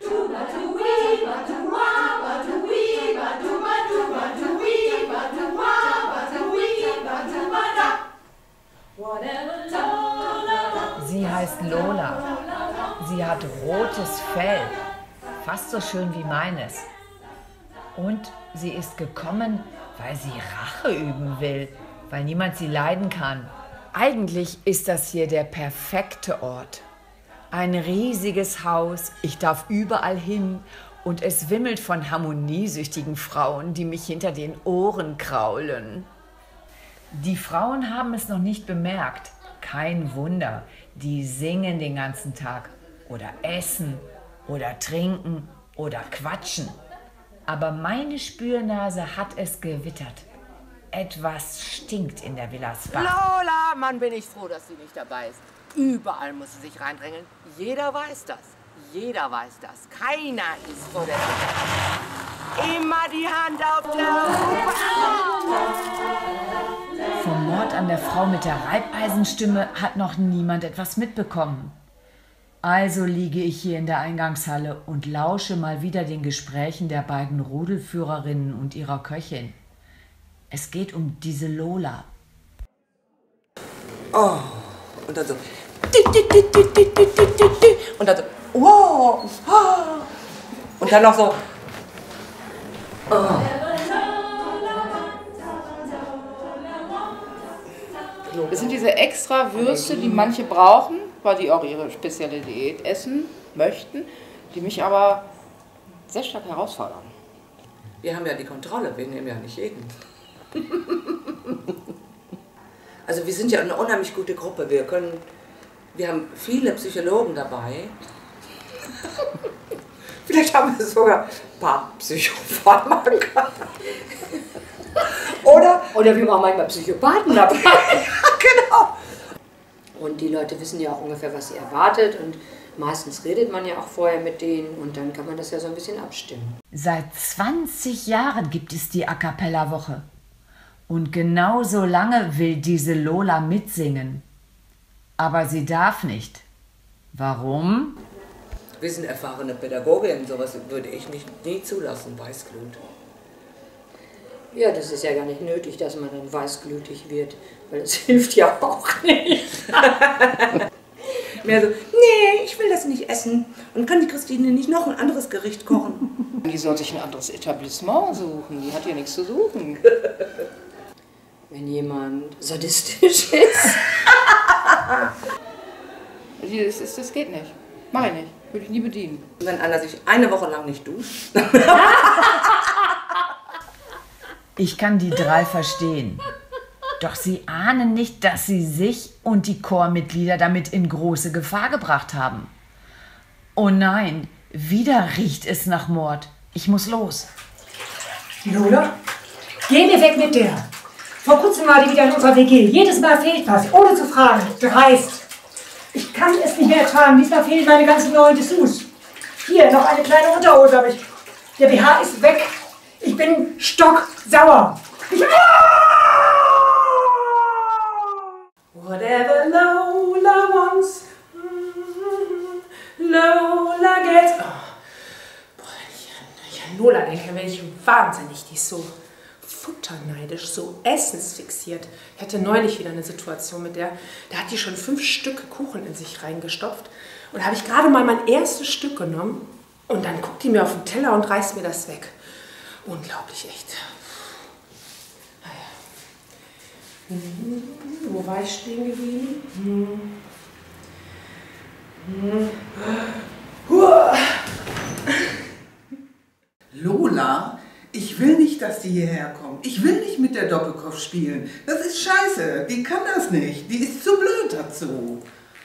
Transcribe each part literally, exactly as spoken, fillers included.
Sie heißt Lola. Sie hat rotes Fell, fast so schön wie meines. Und sie ist gekommen, weil sie Rache üben will, weil niemand sie leiden kann. Eigentlich ist das hier der perfekte Ort. Ein riesiges Haus, ich darf überall hin und es wimmelt von harmoniesüchtigen Frauen, die mich hinter den Ohren kraulen. Die Frauen haben es noch nicht bemerkt. Kein Wunder, die singen den ganzen Tag oder essen oder trinken oder quatschen. Aber meine Spürnase hat es gewittert. Etwas stinkt in der Villa Spa. Lola, Mann, bin ich froh, dass sie nicht dabei ist. Überall muss sie sich reindrängeln. Jeder weiß das. Jeder weiß das. Keiner ist vor der Tür. Immer die Hand auf der Hupe. Vom Mord an der Frau mit der Reibeisenstimme hat noch niemand etwas mitbekommen. Also liege ich hier in der Eingangshalle und lausche mal wieder den Gesprächen der beiden Rudelführerinnen und ihrer Köchin. Es geht um diese Lola. Oh, und dann so. Und dann so. Wow. Und dann noch so. Oh. Das sind diese extra Würste, die manche brauchen, weil die auch ihre spezielle Diät essen möchten, die mich aber sehr stark herausfordern. Wir haben ja die Kontrolle, wir nehmen ja nicht jeden. Also wir sind ja eine unheimlich gute Gruppe. Wir können, wir haben viele Psychologen dabei. Vielleicht haben wir sogar ein paar Psychopharmaka. Oder? Oder wir haben manchmal Psychopathen dabei. Genau. Und die Leute wissen ja auch ungefähr, was sie erwartet. Und meistens redet man ja auch vorher mit denen. Und dann kann man das ja so ein bisschen abstimmen. Seit zwanzig Jahren gibt es die A-Cappella-Woche. Und genauso lange will diese Lola mitsingen. Aber sie darf nicht. Warum? Wir sind erfahrene Pädagoginnen, sowas würde ich nicht, nie zulassen, Weißglut. Ja, das ist ja gar nicht nötig, dass man dann weißglütig wird, weil das hilft ja auch nicht. Mehr so, nee, ich will das nicht essen. Und kann die Christine nicht noch ein anderes Gericht kochen? Die soll sich ein anderes Etablissement suchen, die hat hier nichts zu suchen. Wenn jemand sadistisch ist. Das, ist, das geht nicht. Mach ich nicht. Würde ich nie bedienen. Wenn einer sich eine Woche lang nicht duscht. Ich kann die drei verstehen. Doch sie ahnen nicht, dass sie sich und die Chormitglieder damit in große Gefahr gebracht haben. Oh nein, wieder riecht es nach Mord. Ich muss los. Lola, geh mir weg mit der. Vor kurzem war die wieder in unserer W G. Jedes Mal fehlt was, ohne zu fragen. Dreist. Ich kann es nicht mehr ertragen. Diesmal fehlen meine ganzen neuen Dessous. Hier, noch eine kleine Unterhose, aber ich, der B H ist weg. Ich bin stocksauer. Ich, Whatever Lola wants, Lola gets. Oh. Boah, wenn ich, wenn ich an Lola denke, werde ich wahnsinnig. Die ist so futterneidisch, so essensfixiert. Ich hatte neulich wieder eine Situation mit der, da hat die schon fünf Stücke Kuchen in sich reingestopft. Und da habe ich gerade mal mein erstes Stück genommen und dann guckt die mir auf den Teller und reißt mir das weg. Unglaublich, echt. Naja. Hm, wo war ich stehen geblieben? Hm. Hm. Huh. Lola? Ich will nicht, dass die hierher kommt. Ich will nicht mit der Doppelkopf spielen. Das ist scheiße. Die kann das nicht. Die ist zu blöd dazu.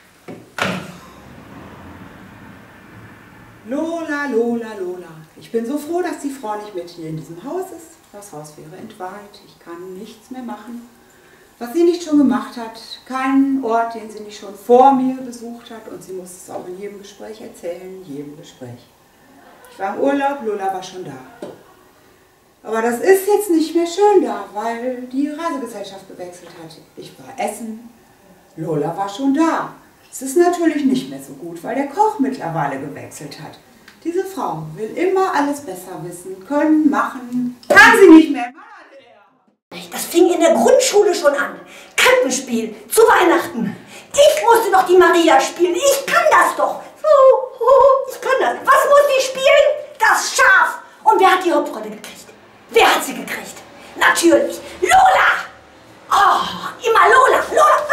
Lola, Lola, Lola. Ich bin so froh, dass die Frau nicht mit hier in diesem Haus ist. Das Haus wäre entweiht. Ich kann nichts mehr machen, was sie nicht schon gemacht hat. Keinen Ort, den sie nicht schon vor mir besucht hat. Und sie muss es auch in jedem Gespräch erzählen, in jedem Gespräch. Ich war im Urlaub, Lola war schon da. Aber das ist jetzt nicht mehr schön da, weil die Reisegesellschaft gewechselt hat. Ich war essen, Lola war schon da. Es ist natürlich nicht mehr so gut, weil der Koch mittlerweile gewechselt hat. Diese Frau will immer alles besser wissen, können, machen. Kann sie nicht mehr. Das fing in der Grundschule schon an. Krippenspiel zu Weihnachten. Ich musste doch die Maria spielen. Ich kann das doch. Ich kann das. Was muss ich spielen? Das Schaf. Und wer hat die Hauptrolle gekriegt? Wer hat sie gekriegt? Natürlich Lola. Oh, immer Lola.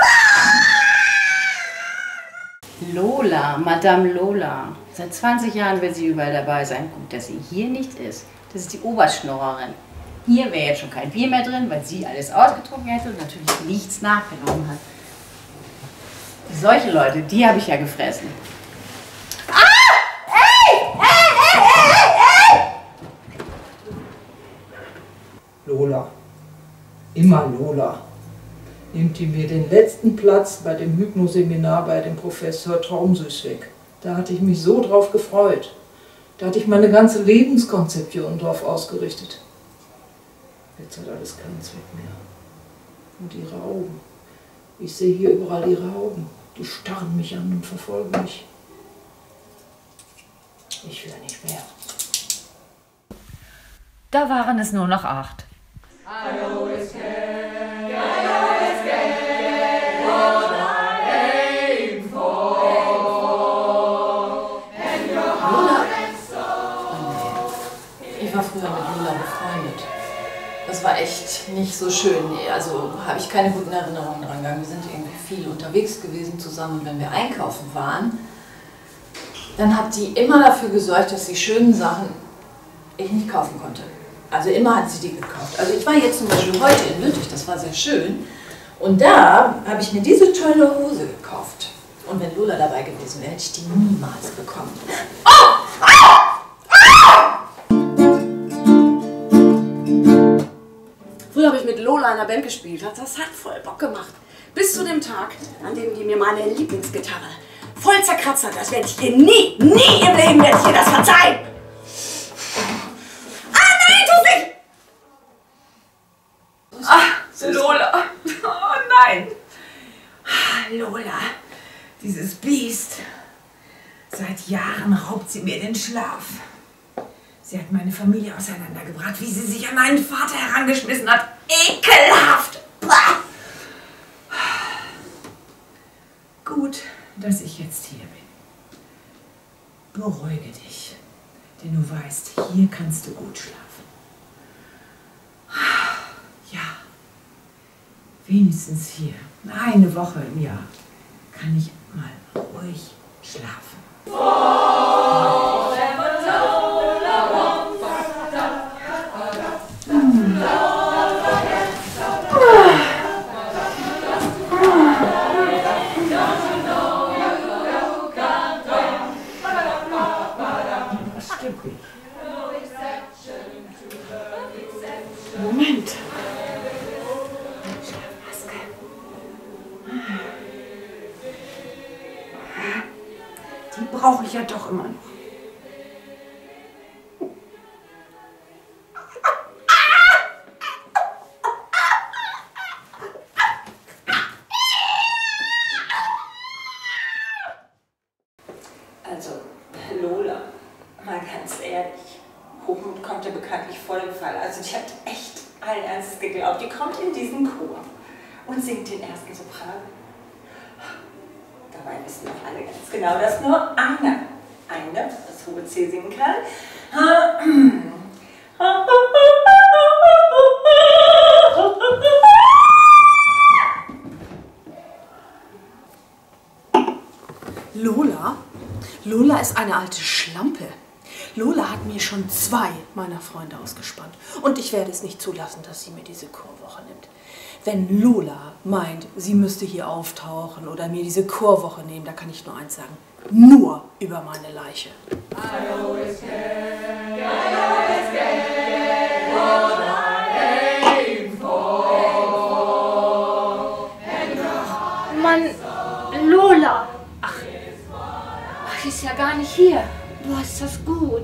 Lola. Lola, Madame Lola. Seit zwanzig Jahren will sie überall dabei sein. Gut, dass sie hier nicht ist. Das ist die Oberschnurrerin. Hier wäre jetzt schon kein Bier mehr drin, weil sie alles ausgetrunken hätte und natürlich nichts nachgenommen hat. Solche Leute, die habe ich ja gefressen. Ah! Ey! Ey, ey, ey, ey! Lola. Immer Lola. Nimmt die mir den letzten Platz bei dem Hypnoseminar bei dem Professor Traumsüß weg. Da hatte ich mich so drauf gefreut. Da hatte ich meine ganze Lebenskonzeption drauf ausgerichtet. Jetzt hat alles keinen Zweck mehr. Und ihre Augen. Ich sehe hier überall ihre Augen. Die starren mich an und verfolgen mich. Ich will nicht mehr. Da waren es nur noch acht. Ich war früher mit Lola befreundet. Das war echt nicht so schön. Also habe ich keine guten Erinnerungen dran gegangen. Wir sind irgendwie viel unterwegs gewesen zusammen. Und wenn wir einkaufen waren, dann hat die immer dafür gesorgt, dass die schönen Sachen ich nicht kaufen konnte. Also immer hat sie die gekauft. Also ich war jetzt zum Beispiel heute in Lüttich, das war sehr schön. Und da habe ich mir diese tolle Hose gekauft. Und wenn Lola dabei gewesen wäre, hätte ich die niemals bekommen. Oh! Früher habe ich mit Lola in der Band gespielt. Das hat voll Bock gemacht. Bis zu dem Tag, an dem die mir meine Lieblingsgitarre voll zerkratzt hat. Das werde ich ihr nie, nie im Leben werde ich ihr das verzeihen. Ah, nein, tu's nicht! Ach, Lola. Oh nein. Lola, dieses Biest. Seit Jahren raubt sie mir den Schlaf. Sie hat meine Familie auseinandergebracht, wie sie sich an meinen Vater herangeschmissen hat. Ekelhaft! Bah! Gut, dass ich jetzt hier bin. Beruhige dich, denn du weißt, hier kannst du gut schlafen. Ja, wenigstens hier, eine Woche im Jahr, kann ich mal ruhig schlafen. Moment. Die brauche ich ja doch immer noch. Also, Lola, mal ganz ehrlich, Hochmut kommt ja bekanntlich vor dem Fall. Also die hat echt allen Ernstes geglaubt, die kommt in diesen Chor und singt den ersten Sopran. Dabei wissen doch alle ganz genau, dass nur eine, eine das hohe C singen kann. Lola? Lola ist eine alte Schlampe. Lola hat mir schon zwei meiner Freunde ausgespannt. Und ich werde es nicht zulassen, dass sie mir diese Chorwoche nimmt. Wenn Lola meint, sie müsste hier auftauchen oder mir diese Chorwoche nehmen, da kann ich nur eins sagen. Nur über meine Leiche. Mann, Lola. Ach, ach, ist ja gar nicht hier. Du hast das gut.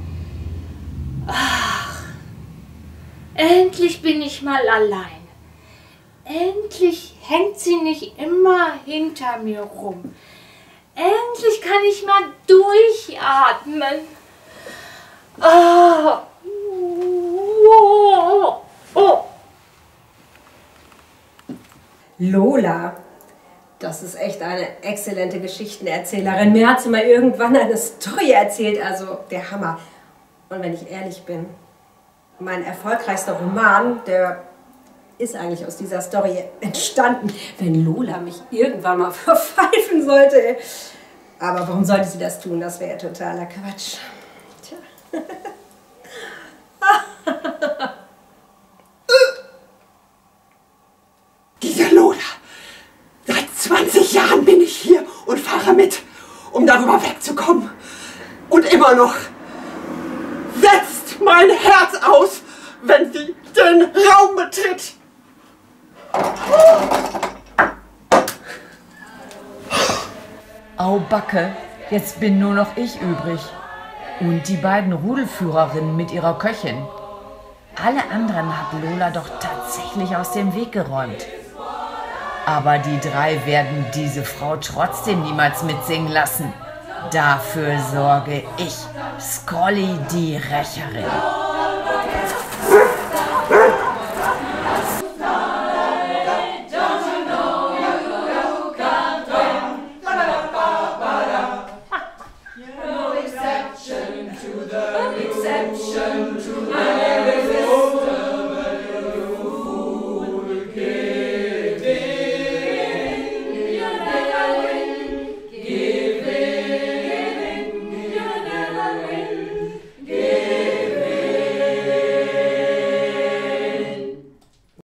Ach, endlich bin ich mal allein. Endlich hängt sie nicht immer hinter mir rum. Endlich kann ich mal durchatmen. Ah. Oh. Oh. Lola, das ist echt eine exzellente Geschichtenerzählerin. Mir hat sie mal irgendwann eine Story erzählt, also der Hammer. Und wenn ich ehrlich bin, mein erfolgreichster Roman, der ist eigentlich aus dieser Story entstanden. Wenn Lola mich irgendwann mal verpfeifen sollte. Aber warum sollte sie das tun? Das wäre ja totaler Quatsch. Tja. Diese Lola. Seit zwanzig Jahren bin ich hier und fahre mit, um darüber wegzukommen. Und immer noch setzt mein Herz aus, wenn sie den Raum betritt. Au Backe, jetzt bin nur noch ich übrig. Und die beiden Rudelführerinnen mit ihrer Köchin. Alle anderen hat Lola doch tatsächlich aus dem Weg geräumt. Aber die drei werden diese Frau trotzdem niemals mitsingen lassen. Dafür sorge ich, Scolly die Rächerin.